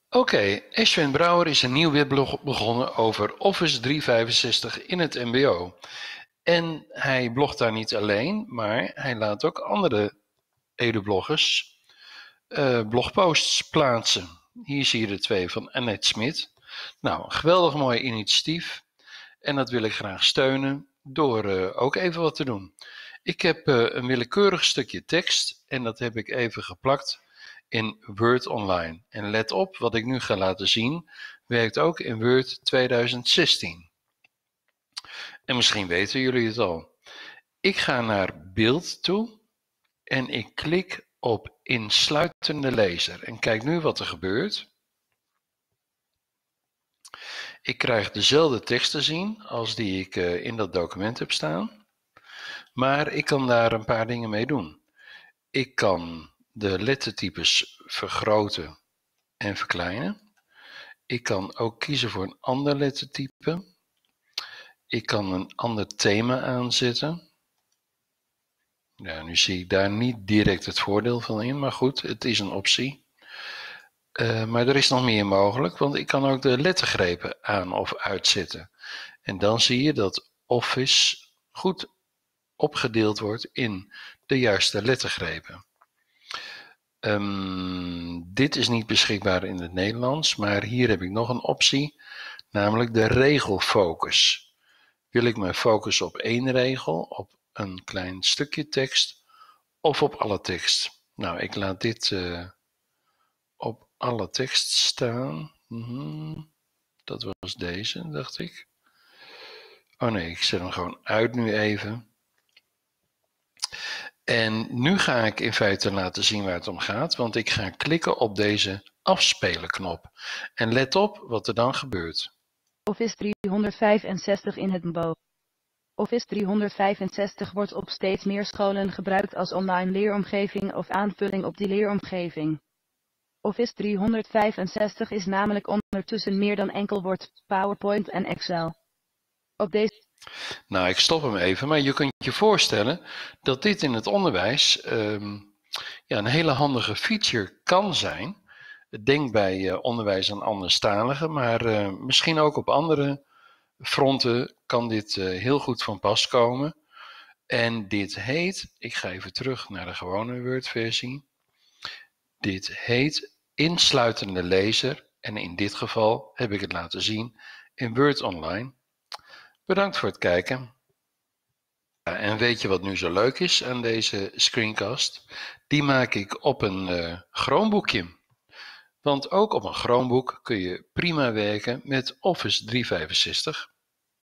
Oké, Ashwin Brouwer is een nieuw weblog begonnen over Office 365 in het mbo. En hij blogt daar niet alleen, maar hij laat ook andere edubloggers blogposts plaatsen. Hier zie je de twee van Annette Smit. Nou, een geweldig mooi initiatief. En dat wil ik graag steunen door ook even wat te doen. Ik heb een willekeurig stukje tekst en dat heb ik even geplakt in Word Online. En let op, wat ik nu ga laten zien, werkt ook in Word 2016. En misschien weten jullie het al. Ik ga naar beeld toe en ik klik op insluitende lezer. En kijk nu wat er gebeurt. Ik krijg dezelfde tekst te zien als die ik in dat document heb staan. Maar ik kan daar een paar dingen mee doen. Ik kan de lettertypes vergroten en verkleinen. Ik kan ook kiezen voor een ander lettertype. Ik kan een ander thema aanzetten. Ja, nu zie ik daar niet direct het voordeel van in, maar goed, het is een optie. Maar er is nog meer mogelijk, want ik kan ook de lettergrepen aan of uitzetten. En dan zie je dat Office goed opgedeeld wordt in de juiste lettergrepen. Dit is niet beschikbaar in het Nederlands, maar hier heb ik nog een optie, namelijk de regelfocus. Wil ik me focussen op één regel, op een klein stukje tekst of op alle tekst? Nou, ik laat dit op alle tekst staan. Dat was deze, dacht ik. Oh nee, ik zet hem gewoon uit nu even. En nu ga ik in feite laten zien waar het om gaat, want ik ga klikken op deze afspelen knop. En let op wat er dan gebeurt. Office 365 in het mbo. Office 365 wordt op steeds meer scholen gebruikt als online leeromgeving of aanvulling op die leeromgeving. Office 365 is namelijk ondertussen meer dan enkel Word, PowerPoint en Excel. Op deze... Nou, ik stop hem even, maar je kunt je voorstellen dat dit in het onderwijs een hele handige feature kan zijn. Denk bij onderwijs aan anderstaligen, maar misschien ook op andere fronten kan dit heel goed van pas komen. En dit heet, ik ga even terug naar de gewone Word-versie. Dit heet insluitende lezer en in dit geval heb ik het laten zien in Word Online. Bedankt voor het kijken. En weet je wat nu zo leuk is aan deze screencast? Die maak ik op een Chromebookje. Want ook op een Chromebook kun je prima werken met Office 365.